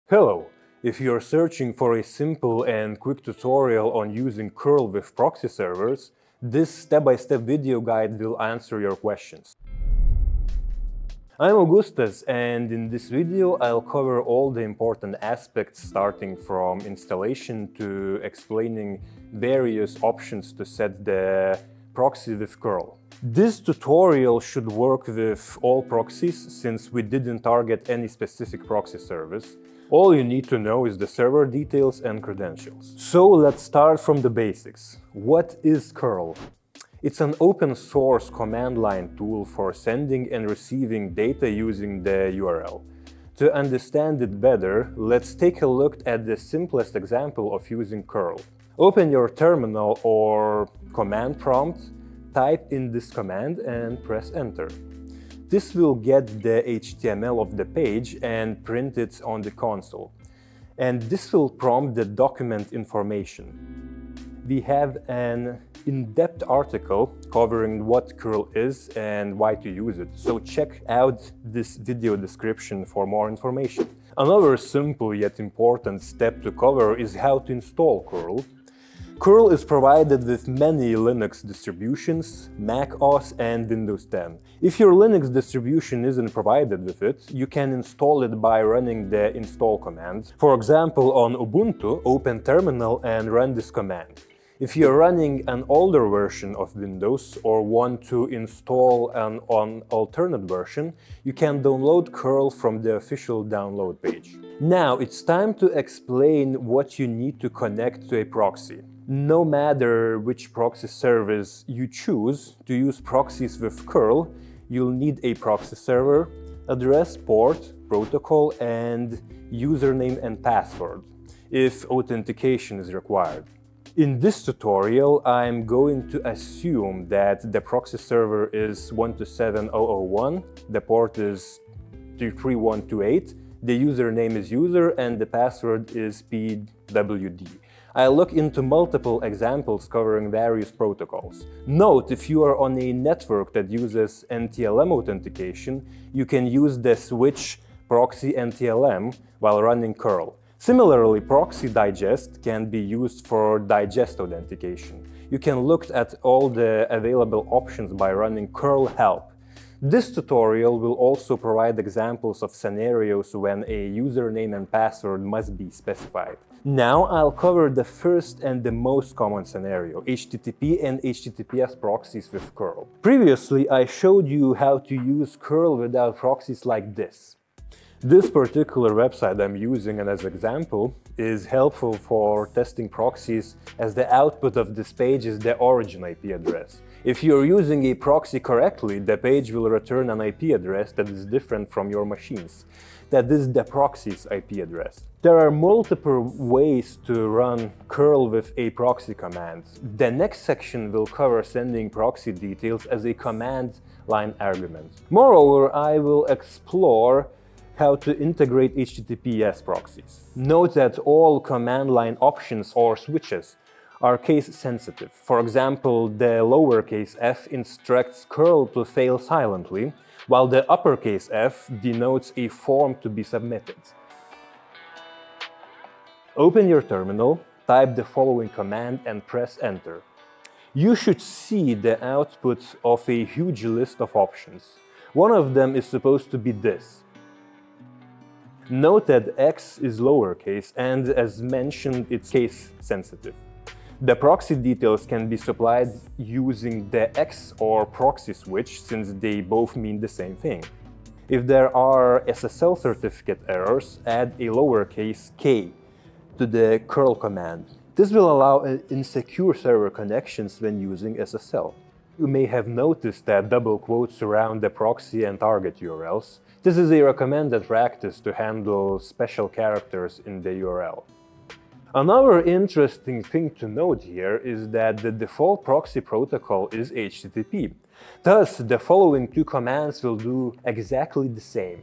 Hello! If you're searching for a simple and quick tutorial on using curl with proxy servers, this step-by-step video guide will answer your questions. I'm Augustas, and in this video I'll cover all the important aspects, starting from installation to explaining various options to set the proxy with curl. This tutorial should work with all proxies, since we didn't target any specific proxy service. All you need to know is the server details and credentials. So let's start from the basics. What is curl? It's an open source command line tool for sending and receiving data using the URL. To understand it better, let's take a look at the simplest example of using curl. Open your terminal or command prompt, type in this command and press enter. This will get the HTML of the page and print it on the console. And this will prompt the document information. We have an in-depth article covering what curl is and why to use it, so check out this video description for more information. Another simple yet important step to cover is how to install curl. Curl is provided with many Linux distributions, Mac OS and Windows 10. If your Linux distribution isn't provided with it, you can install it by running the install command. For example, on Ubuntu, open terminal and run this command. If you're running an older version of Windows or want to install an alternate version, you can download curl from the official download page. Now it's time to explain what you need to connect to a proxy. No matter which proxy service you choose to use proxies with curl, you'll need a proxy server, address, port, protocol, and username and password, if authentication is required. In this tutorial, I'm going to assume that the proxy server is 127.0.0.1, the port is 23128, the username is user, and the password is pwd. I'll look into multiple examples covering various protocols. Note, if you are on a network that uses NTLM authentication, you can use the switch proxy NTLM while running curl. Similarly, proxy digest can be used for digest authentication. You can look at all the available options by running curl help. This tutorial will also provide examples of scenarios when a username and password must be specified. Now I'll cover the first and the most common scenario, HTTP and HTTPS proxies with curl. Previously, I showed you how to use curl without proxies like this. This particular website I'm using as an example is helpful for testing proxies, as the output of this page is the origin IP address. If you're using a proxy correctly, the page will return an IP address that is different from your machine's. That is the proxy's IP address. There are multiple ways to run curl with a proxy command. The next section will cover sending proxy details as a command line argument. Moreover, I will explore how to integrate HTTPS proxies. Note that all command line options or switches are case sensitive. For example, the lowercase f instructs curl to fail silently, while the uppercase f denotes a form to be submitted. Open your terminal, type the following command and press enter. You should see the output of a huge list of options. One of them is supposed to be this. Note that X is lowercase and, as mentioned, it's case sensitive. The proxy details can be supplied using the X or proxy switch, since they both mean the same thing. If there are SSL certificate errors, add a lowercase k to the curl command. This will allow insecure server connections when using SSL. You may have noticed that double quotes surround the proxy and target URLs. This is a recommended practice to handle special characters in the URL. Another interesting thing to note here is that the default proxy protocol is HTTP. Thus, the following two commands will do exactly the same.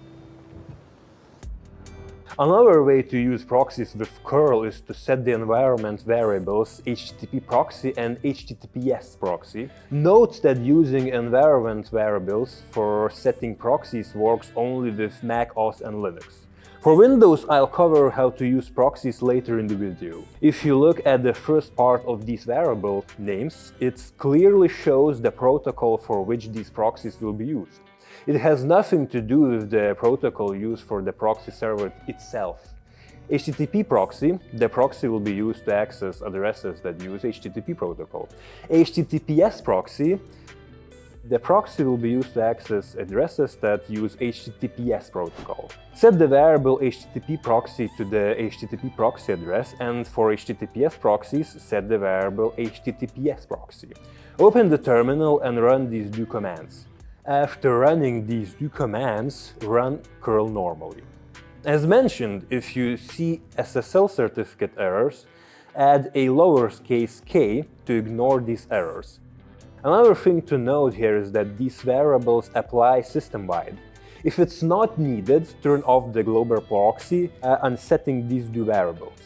Another way to use proxies with curl is to set the environment variables HTTP proxy and HTTPS proxy. Note that using environment variables for setting proxies works only with Mac OS and Linux. For Windows, I'll cover how to use proxies later in the video. If you look at the first part of these variable names, it clearly shows the protocol for which these proxies will be used. It has nothing to do with the protocol used for the proxy server itself. HTTP proxy, the proxy will be used to access addresses that use HTTP protocol. HTTPS proxy, the proxy will be used to access addresses that use HTTPS protocol. Set the variable HTTP proxy to the HTTP proxy address, and for HTTPS proxies, set the variable HTTPS proxy. Open the terminal and run these two commands. After running these two commands, run curl normally. As mentioned, if you see SSL certificate errors, add a lowercase k to ignore these errors. Another thing to note here is that these variables apply system-wide. If it's not needed, turn off the global proxy unsetting these two variables.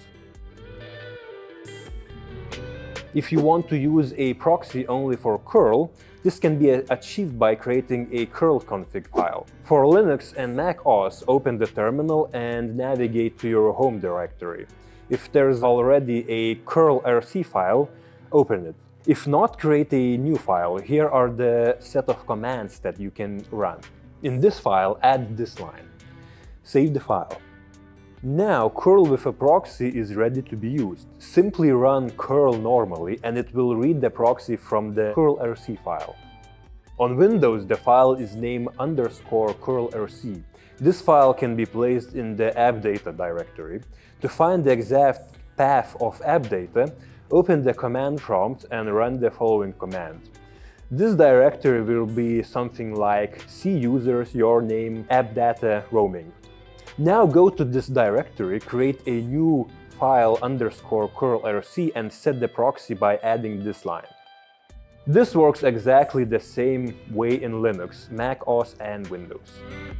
If you want to use a proxy only for curl, this can be achieved by creating a curl config file. For Linux and Mac OS, open the terminal and navigate to your home directory. If there's already a curl rc file, open it. If not, create a new file. Here are the set of commands that you can run. In this file, add this line. Save the file. Now curl with a proxy is ready to be used. Simply run curl normally and it will read the proxy from the curl rc file. On Windows, the file is named _curl rc. This file can be placed in the app data directory. To find the exact path of app data, open the command prompt and run the following command. This directory will be something like cusers your name appdata roaming. Now go to this directory, create a new file _curl rc and set the proxy by adding this line. This works exactly the same way in Linux, Mac OS and Windows.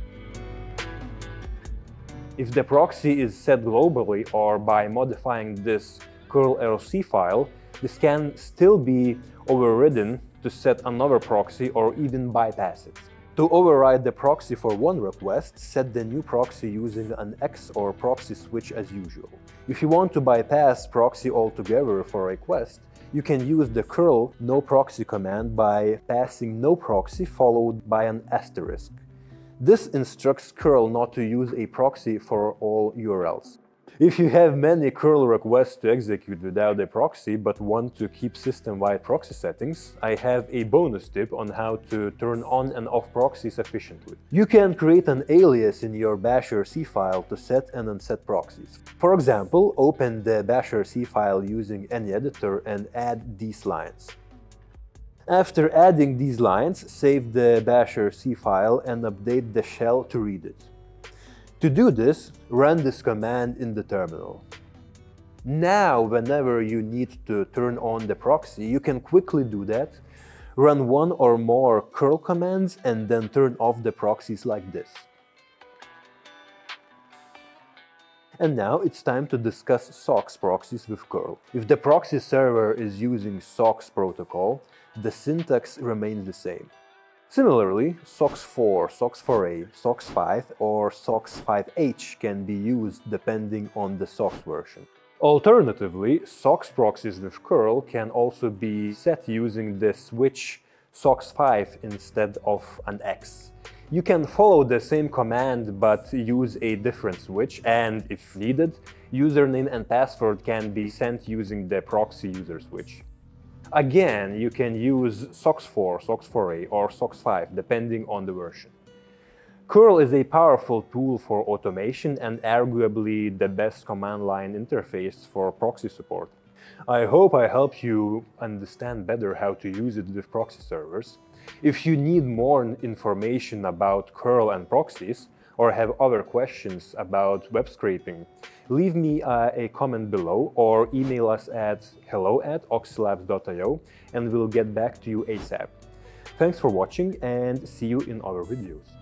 If the proxy is set globally or by modifying this curl rc file, this can still be overridden to set another proxy or even bypass it. To override the proxy for one request, set the new proxy using an X or proxy switch as usual. If you want to bypass proxy altogether for a request, you can use the curl noProxy command by passing noProxy followed by an asterisk. This instructs curl not to use a proxy for all URLs. If you have many curl requests to execute without a proxy but want to keep system-wide proxy settings, I have a bonus tip on how to turn on and off proxies efficiently. You can create an alias in your bashrc file to set and unset proxies. For example, open the bashrc file using any editor and add these lines. After adding these lines, save the bashrc file and update the shell to read it. To do this, run this command in the terminal. Now, whenever you need to turn on the proxy, you can quickly do that. Run one or more curl commands and then turn off the proxies like this. And now it's time to discuss SOCKS proxies with curl. If the proxy server is using SOCKS protocol, the syntax remains the same. Similarly, SOCKS4, SOCKS4A, SOCKS5 or SOCKS5H can be used depending on the SOCKS version. Alternatively, SOCKS proxies with curl can also be set using the switch SOCKS5 instead of an X. You can follow the same command but use a different switch, and if needed, username and password can be sent using the proxy user switch. Again, you can use SOCKS4, SOCKS4A or SOCKS5 depending on the version. Curl is a powerful tool for automation and arguably the best command line interface for proxy support. I hope I helped you understand better how to use it with proxy servers. If you need more information about curl and proxies, or have other questions about web scraping, leave me a comment below or email us at hello@oxylabs.io and we'll get back to you ASAP. Thanks for watching and see you in other videos.